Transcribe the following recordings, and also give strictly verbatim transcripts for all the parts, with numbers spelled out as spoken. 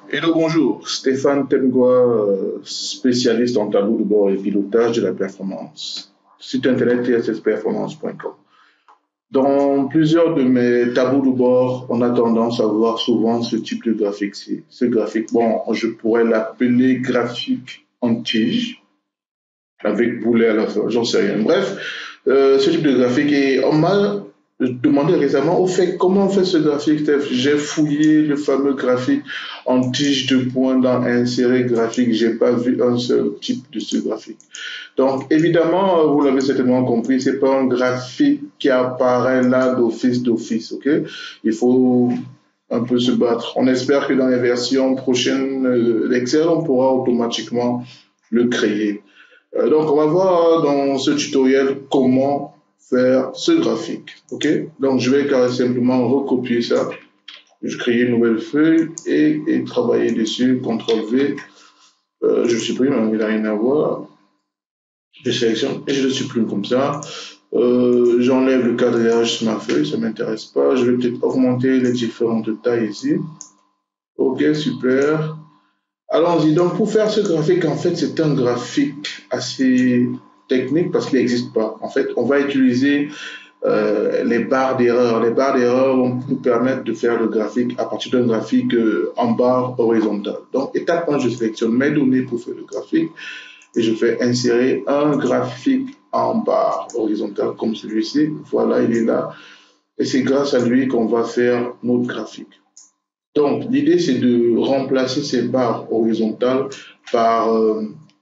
Hello, bonjour. Stéphane Temgoa, euh, spécialiste en tableau de bord et pilotage de la performance. Site internet t s s performance point com. Dans plusieurs de mes tableaux de bord, on a tendance à voir souvent ce type de graphique-ci. Ce graphique, bon, je pourrais l'appeler graphique en tige, avec boulet à la fin, j'en sais rien. Bref, euh, ce type de graphique, et on m'a demandé récemment, au fait, comment on fait ce graphique, Steph? J'ai fouillé le fameux graphique en tige de points dans insérer graphique, j'ai pas vu un seul type de ce graphique. Donc, évidemment, vous l'avez certainement compris, c'est pas un graphique qui apparaît là d'office d'office, ok? Il faut un peu se battre. On espère que dans les versions prochaines d'Excel, on pourra automatiquement le créer. Euh, donc, on va voir dans ce tutoriel comment faire ce graphique. Ok? Donc, je vais simplement recopier ça. Je crée une nouvelle feuille et, et travailler dessus. contrôle V. Euh, je supprime, hein, il n'a rien à voir. Je sélectionne et je le supprime comme ça. Euh, J'enlève le quadrillage sur ma feuille, ça ne m'intéresse pas. Je vais peut-être augmenter les différentes tailles ici. Ok, super. Allons-y. Donc, pour faire ce graphique, en fait, c'est un graphique assez technique parce qu'il n'existe pas. En fait, on va utiliser euh, les barres d'erreur. Les barres d'erreur vont nous permettre de faire le graphique à partir d'un graphique euh, en barre horizontale. Donc, étape un, je sélectionne mes données pour faire le graphique et je fais insérer un graphique en barre horizontale comme celui-ci. Voilà, il est là. Et c'est grâce à lui qu'on va faire notre graphique. Donc, l'idée, c'est de remplacer ces barres horizontales par, euh,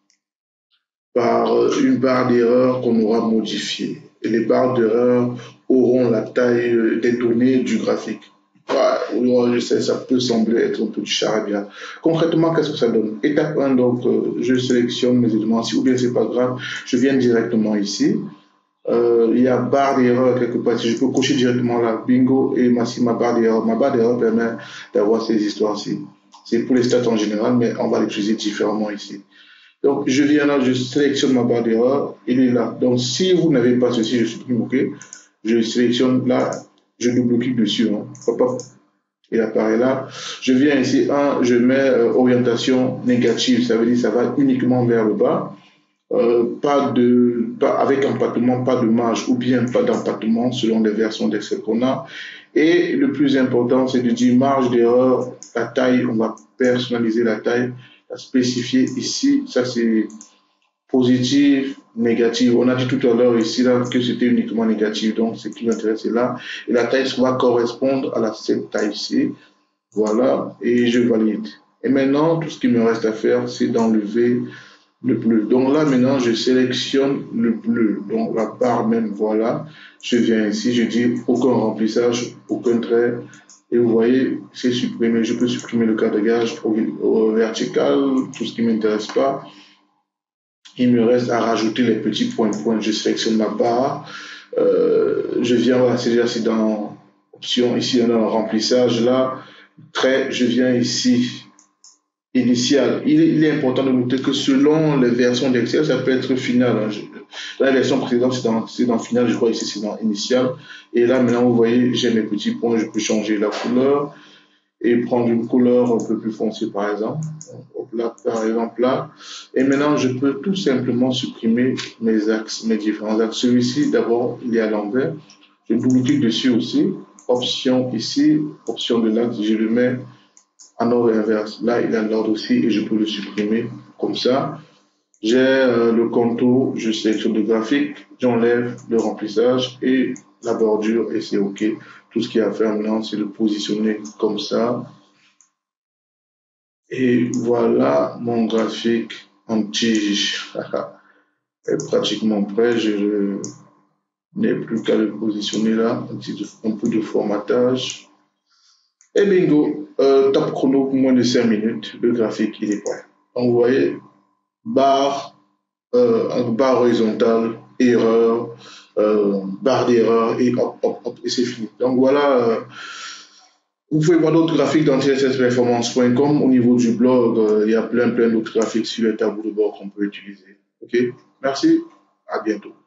par une barre d'erreur qu'on aura modifiée. Et les barres d'erreur auront la taille des données du graphique. Ouais, je sais, ça peut sembler être un peu du charabia. Concrètement, qu'est-ce que ça donne? Étape un, donc, euh, je sélectionne mes éléments ici, ou bien c'est pas grave, je viens directement ici. Euh, il y a barre d'erreur quelque part. Si je peux cocher directement là, bingo, et ma, ma barre d'erreur. Ma barre d'erreur permet d'avoir ces histoires-ci. C'est pour les stats en général, mais on va l'utiliser différemment ici. Donc, je viens là, je sélectionne ma barre d'erreur, il est là. Donc, si vous n'avez pas ceci, je supprime OK. Je sélectionne là, je double-clique dessus. Hein. Hop, hop. Il apparaît là. Je viens ici, un, je mets euh, orientation négative. Ça veut dire que ça va uniquement vers le bas. Euh, pas de, pas, avec empattement, pas de marge ou bien pas d'empattement selon les versions d'Excel qu'on a. Et le plus important, c'est de dire marge d'erreur, la taille, on va personnaliser la taille, la spécifier ici. Ça, c'est positif, négatif. On a dit tout à l'heure ici là, que c'était uniquement négatif. Donc, ce qui m'intéresse, c'est là. Et la taille va correspondre à la, cette taille ici. Voilà. Et je valide. Et maintenant, tout ce qui me reste à faire, c'est d'enlever le bleu. Donc là, maintenant, je sélectionne le bleu. Donc la barre même, voilà. Je viens ici, je dis aucun remplissage, aucun trait. Et vous voyez, c'est supprimé. Je peux supprimer le quadrillage vertical, tout ce qui ne m'intéresse pas. Il me reste à rajouter les petits points points. Je sélectionne ma barre. Euh, je viens, voilà, c'est dans option ici, on a un remplissage là. Trait, je viens ici. Initial. Il est, il est important de noter que selon les versions d'Excel, ça peut être final. Hein. Je, dans la version précédente, c'est dans, dans final, je crois ici c'est dans initial. Et là, maintenant, vous voyez, j'ai mes petits points, je peux changer la couleur et prendre une couleur un peu plus foncée, par exemple. Hop là, par exemple là. Et maintenant, je peux tout simplement supprimer mes axes, mes différents axes. Celui-ci, d'abord, il est à l'envers. Je double-clique dessus aussi. Option ici, option de l'axe, je le mets en ordre inverse. Là, il a l'ordre aussi et je peux le supprimer comme ça. J'ai euh, le contour, je sélectionne le graphique, j'enlève le remplissage et la bordure et c'est OK. Tout ce qu'il y a à faire maintenant, c'est le positionner comme ça. Et voilà mon graphique en tige. est pratiquement prêt. Je n'ai plus qu'à le positionner là. Un, petit, un peu de formatage. Et bingo, euh, top chrono, moins de cinq minutes, le graphique il est prêt. Donc vous voyez, barre, euh, barre horizontale, erreur, euh, barre d'erreur, et hop, hop, hop, et c'est fini. Donc voilà, euh, vous pouvez voir d'autres graphiques dans t s s performance point com. Au niveau du blog, euh, il y a plein, plein d'autres graphiques sur les tableaux de bord qu'on peut utiliser. Ok, merci, à bientôt.